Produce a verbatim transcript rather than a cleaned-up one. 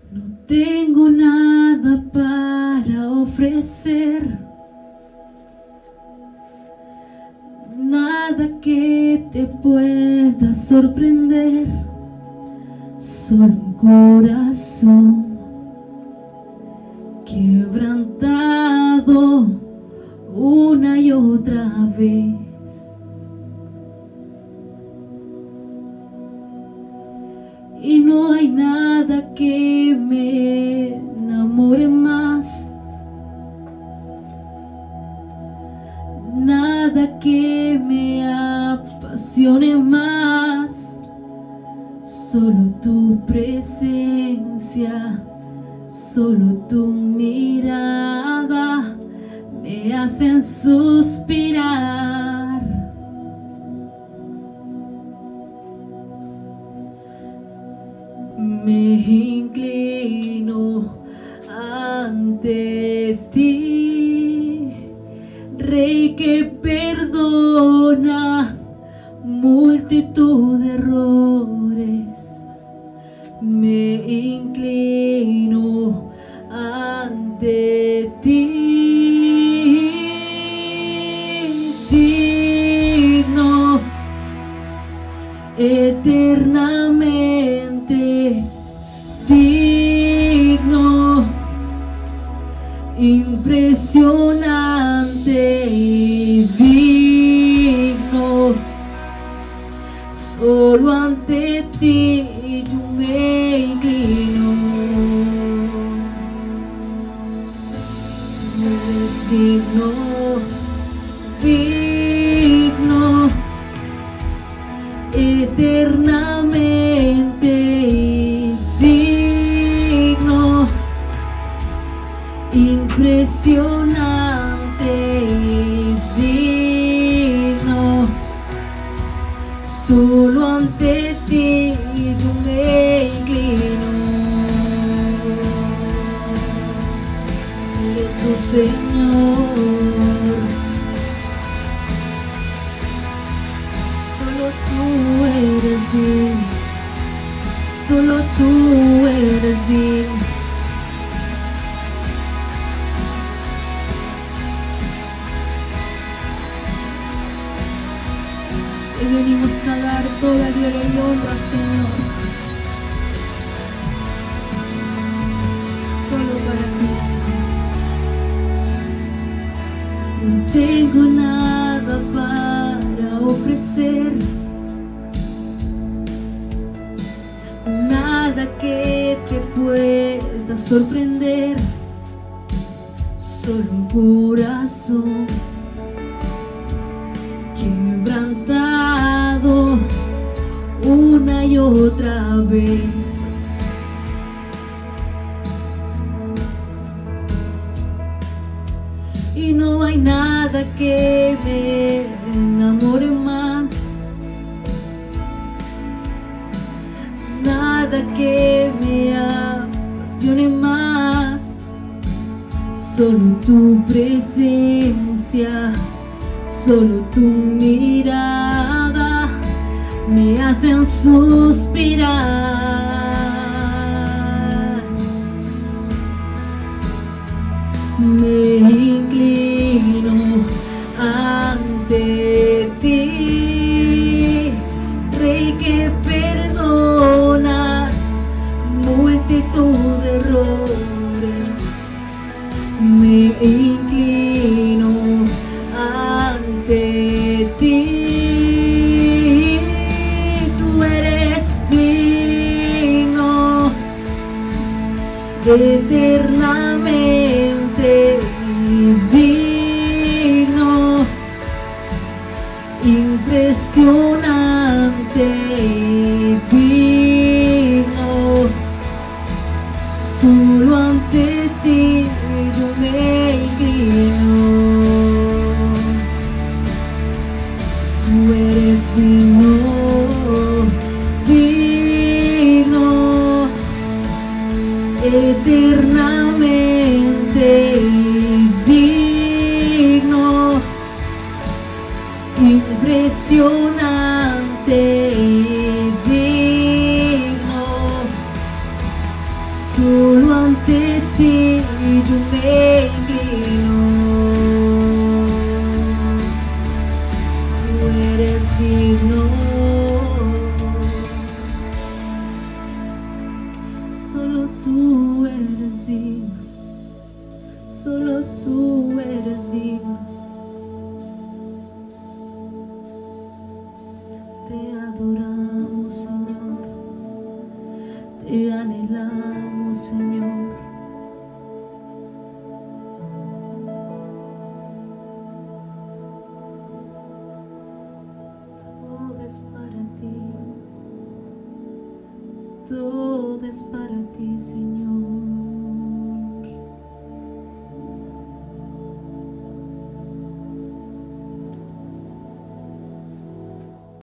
No tengo nada para ofrecer, nada que te pueda sorprender, solo un corazón quebrantado una y otra vez. Y no hay nada que me enamore más, nada que me apasione más, solo tu presencia, solo tu mirada me hacen suspirar. Me inclino ante ti, Rey que perdona multitud de errores. Me inclino ante ti, digno eternamente, digno, impresionante y digno. Solo ante ti yo me inclino. Eres digno, digno, eternamente digno, impresionante digno. Solo ante ti yo me inclino. Eres tu Señor, solo tú eres digno, solo tú eres digno. Y venimos a dar toda gloria y honra, Señor, solo para ti. No tengo nada para ofrecer, nada que te pueda sorprender, solo un corazón quebrantado una y otra vez. Y no hay nada que me enamore más, nada que me apasione más, solo tu presencia, solo tu mirada me hacen suspirar. Me inclino ante ti, Rey que perdonas multitud de errores. Me inclino ante ti, tú eres digno eternamente digno, impresionante digno. Solo ante ti yo me inclino. Tú eres digno, digno, eternamente digno, impresionante digno. Solo ante ti yo me inclino. Tú eres digno. Solo tú eres digno. Solo tú eres digno. Te adoramos, Señor. Te anhelamos, Señor. Todo es para ti. Todo es para ti, Señor.